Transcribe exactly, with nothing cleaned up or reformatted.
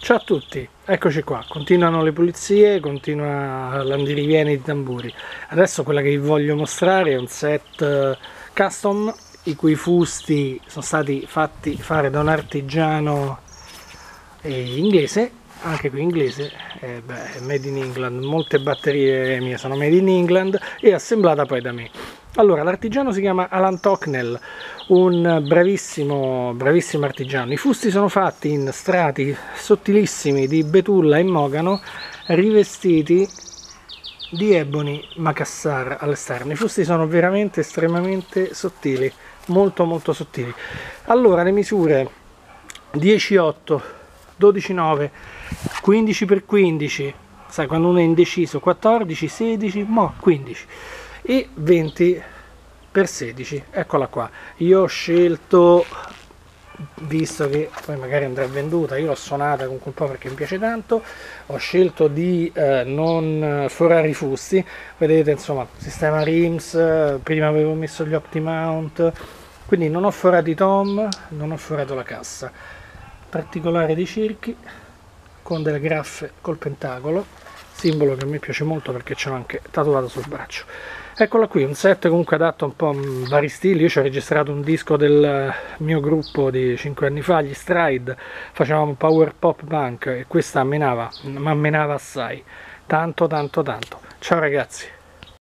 Ciao a tutti, eccoci qua, continuano le pulizie, continua l'andirivieni di tamburi. Adesso quella che vi voglio mostrare è un set custom i cui fusti sono stati fatti fare da un artigiano eh, inglese, anche qui inglese, eh, beh, made in England, molte batterie mie sono made in England e assemblata poi da me. Allora, l'artigiano si chiama Alan Tocknell, un bravissimo, bravissimo artigiano. I fusti sono fatti in strati sottilissimi di betulla e mogano rivestiti di ebony macassar all'esterno. I fusti sono veramente estremamente sottili, molto molto sottili. Allora, le misure dieci otto, dodici nove, quindici per quindici, sai quando uno è indeciso, quattordici, sedici, mo quindici e venti per sedici, eccola qua. Io ho scelto, visto che poi magari andrà venduta, io l'ho suonata comunque un po' perché mi piace tanto, ho scelto di eh, non forare i fusti, vedete insomma, sistema rims, prima avevo messo gli OptiMount, quindi non ho forato i tom, non ho forato la cassa. Particolare dei cerchi con delle graffe col pentagolo, simbolo che a me piace molto perché ce l'ho anche tatuato sul braccio. Eccola qui, un set comunque adatto a un po' a vari stili. Io ci ho registrato un disco del mio gruppo di cinque anni fa, gli Stride, facevamo power pop punk e questa ammenava, ma ammenava assai, tanto tanto tanto. Ciao ragazzi!